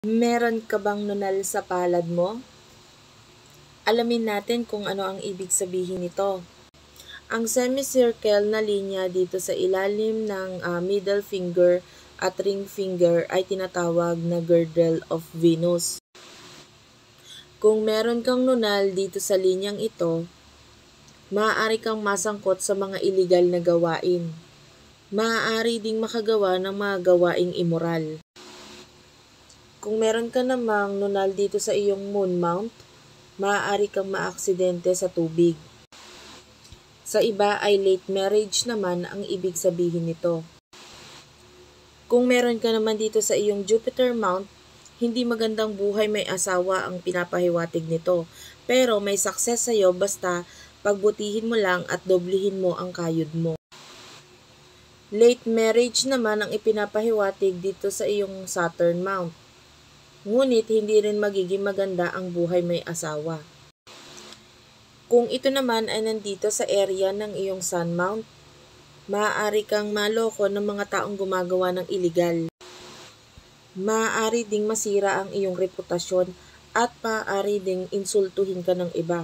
Meron ka bang nunal sa palad mo? Alamin natin kung ano ang ibig sabihin nito. Ang semicircle na linya dito sa ilalim ng middle finger at ring finger ay tinatawag na girdle of Venus. Kung meron kang nunal dito sa linyang ito, maaari kang masangkot sa mga iligal na gawain. Maaari ding makagawa ng mga gawaing immoral. Kung meron ka namang nunal dito sa iyong moon mount, maaari kang maaksidente sa tubig. Sa iba ay late marriage naman ang ibig sabihin nito. Kung meron ka naman dito sa iyong Jupiter mount, hindi magandang buhay may asawa ang pinapahiwatig nito, pero may success sa'yo basta pagbutihin mo lang at doblehin mo ang kayod mo. Late marriage naman ang ipinapahiwatig dito sa iyong Saturn mount. Ngunit hindi rin magiging maganda ang buhay may asawa. Kung ito naman ay nandito sa area ng iyong Sun mount, maaari kang maloko ng mga taong gumagawa ng iligal. Maaari ding masira ang iyong reputasyon at maaari ding insultuhin ka ng iba.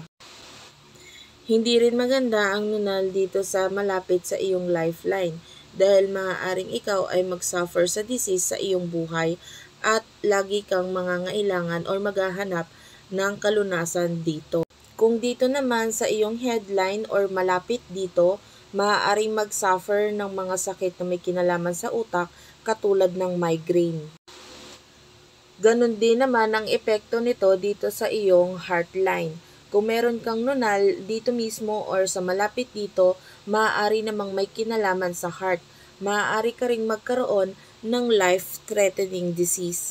Hindi rin maganda ang nunal dito sa malapit sa iyong lifeline dahil maaaring ikaw ay mag-suffer sa disease sa iyong buhay at lagi kang mangangailangan or maghahanap ng kalunasan dito. Kung dito naman sa iyong headline or malapit dito, maaaring mag-suffer ng mga sakit na may kinalaman sa utak katulad ng migraine. Ganon din naman ang epekto nito dito sa iyong heartline. Kung meron kang nunal dito mismo or sa malapit dito, maaari namang may kinalaman sa heart. Maaari ka ring magkaroon ng life-threatening disease.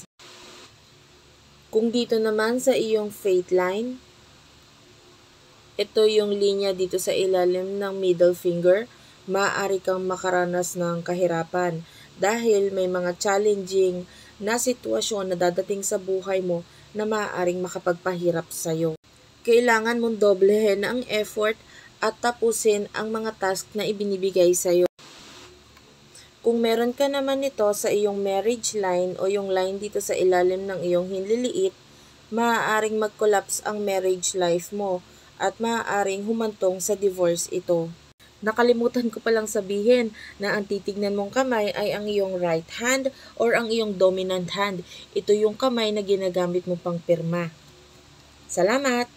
Kung dito naman sa iyong fate line, ito yung linya dito sa ilalim ng middle finger, maaari kang makaranas ng kahirapan dahil may mga challenging na sitwasyon na dadating sa buhay mo na maaaring makapagpahirap sa'yo. Kailangan mong doblehin ang effort at tapusin ang mga task na ibinibigay sa'yo. Kung meron ka naman nito sa iyong marriage line o yung line dito sa ilalim ng iyong hinliliit, maaaring mag-collapse ang marriage life mo at maaaring humantong sa divorce ito. Nakalimutan ko palang sabihin na ang titignan mong kamay ay ang iyong right hand or ang iyong dominant hand. Ito yung kamay na ginagamit mo pang pirma. Salamat!